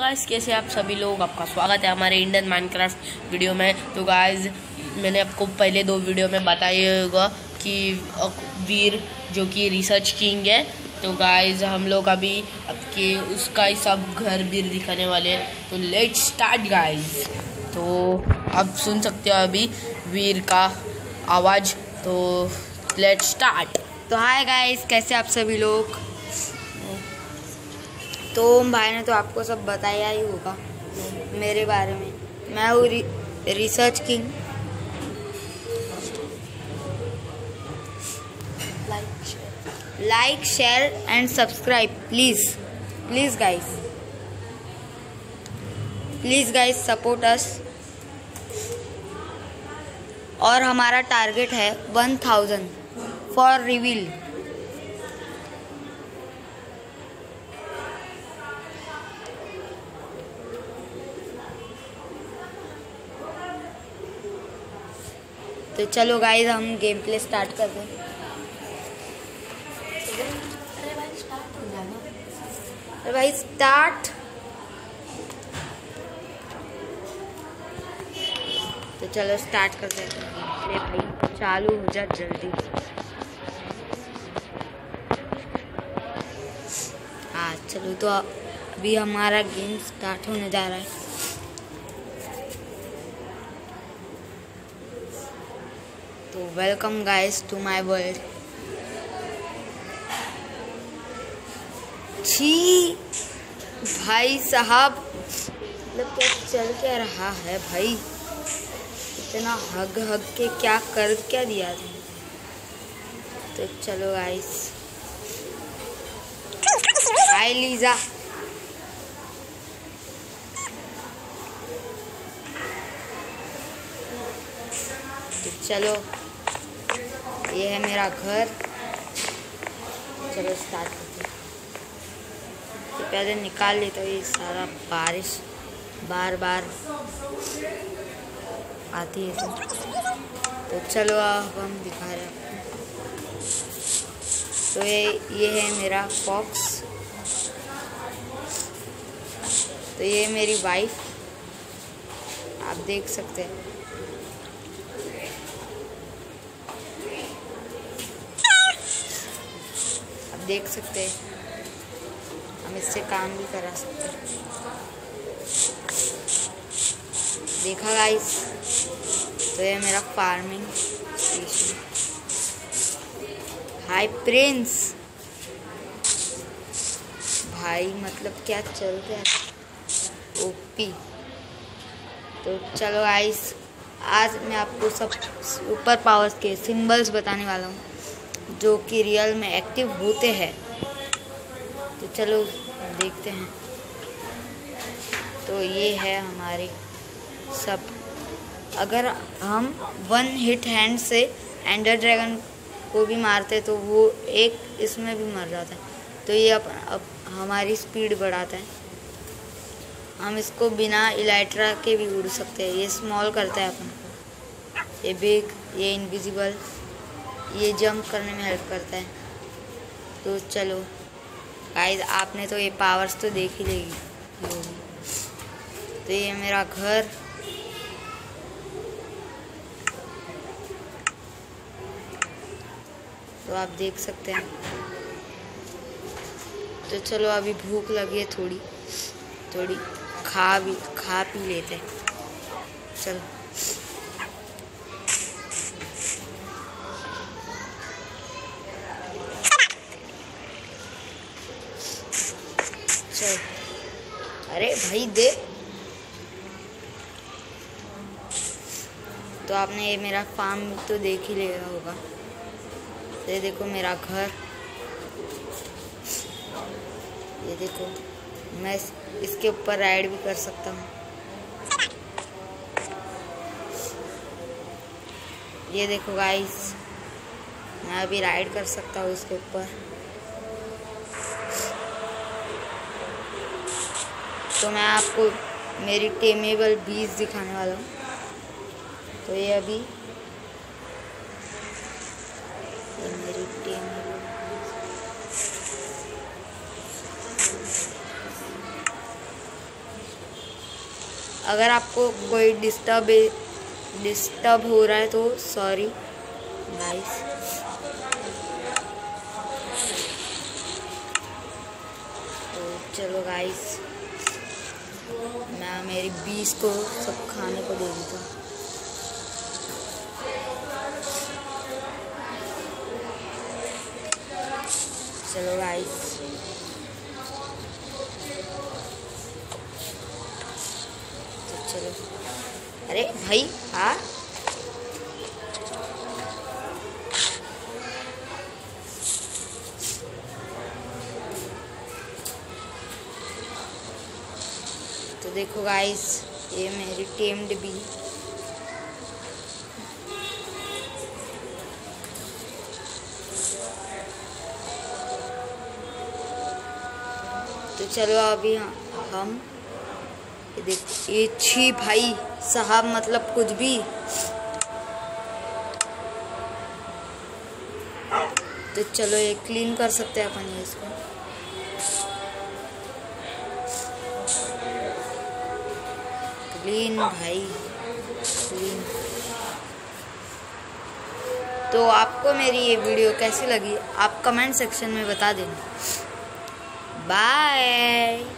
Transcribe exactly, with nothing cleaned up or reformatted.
Guys, कैसे आप सभी लोग, आपका स्वागत है हमारे इंडियन माइनक्राफ्ट वीडियो में। तो गाइस, मैंने आपको पहले दो वीडियो में बताया होगा कि वीर जो कि रिसर्च किंग है। तो गाइस, हम लोग अभी आपके उसका ही सब घर वीर दिखाने वाले हैं। तो लेट्स स्टार्ट गाइस। तो आप सुन सकते हो अभी वीर का आवाज़। तो लेट्स स्टार्ट। तो हाय गाइस, कैसे आप सभी लोग। तो भाई ने तो आपको सब बताया ही होगा मेरे बारे में। मैं हूँ रि, research king. Like share and subscribe please please guys please guys support us. और हमारा टारगेट है वन थाउजेंड फॉर रिवील। तो चलो गाइस, हम गेम प्ले स्टार्ट कर दें। अरे भाई स्टार्ट। तो चलो स्टार्ट कर देते हैं। अरे भाई चालू हो जा जल्दी। हाँ चलो, तो अभी हमारा गेम स्टार्ट होने जा रहा है। तो welcome guys to my world. छी भाई साहब, मतलब क्या चल क्या रहा है भाई। इतना हग हग के क्या कर क्या दिया था। तो चलो गाइस, हाय लीजा। तो चलो, ये है मेरा घर। चलो स्टार्ट करते हैं। तो पहले निकाल लेता हूँ ये सारा बारिश बार बार आती है। तो चलो अब हम दिखा रहे हैं आपको। तो ये ये है मेरा फॉक्स। तो ये मेरी वाइफ, आप देख सकते हैं। आप देख सकते हैं, हम इससे काम भी करा सकते हैं। देखा गाइस। तो ये मेरा फार्मिंग स्टेशन। हाय प्रिंस भाई, मतलब क्या चल रहा है ओपी। तो चलो गाइस, आज मैं आपको सब सुपर पावर्स के सिंबल्स बताने वाला हूँ जो कि रियल में एक्टिव होते हैं। तो चलो देखते हैं। तो ये है हमारे सब। अगर हम वन हिट हैंड से एंडर ड्रैगन को भी मारते तो वो एक इसमें भी मर जाता है। तो ये अब, अब हमारी स्पीड बढ़ाता है। हम इसको बिना इलाइट्रा के भी उड़ सकते हैं। ये स्मॉल करता है अपन को। ये बिग, ये इनविजिबल, ये जंप करने में हेल्प करता है। तो चलो गाइस, आपने तो ये पावर्स तो देख ही लेगी। तो ये मेरा घर। तो आप देख सकते हैं। तो चलो, अभी भूख लगी है, थोड़ी थोड़ी खा भी खा पी लेते हैं। चलो चल। अरे भाई दे। तो आपने ये मेरा फार्म तो देख ही लिया होगा। ये देखो मेरा घर। ये देखो, मैं इसके ऊपर राइड भी कर सकता हूँ। ये देखो गाइस, मैं अभी राइड कर सकता हूँ इसके ऊपर। तो मैं आपको मेरी टेमेबल बीज दिखाने वाला हूँ। तो ये अभी ये मेरी टेमेबल अगर आपको कोई डिस्टर्ब डिस्टर्ब हो रहा है तो सॉरी गाइस। तो चलो गाइस, मैं मेरी बीस को सब खाने को दे देता हूँ। चलो गाइस, तो चलो। अरे भाई हाँ, तो देखो गाइस, ये मेरी टेम्ड बी। तो चलो अभी हम ये देखो, ये छी भाई साहब, मतलब कुछ भी। तो चलो ये क्लीन कर सकते हैं अपन ये इसको। क्लीन भाई क्लीन। तो आपको मेरी ये वीडियो कैसी लगी आप कमेंट सेक्शन में बता देना। बाय।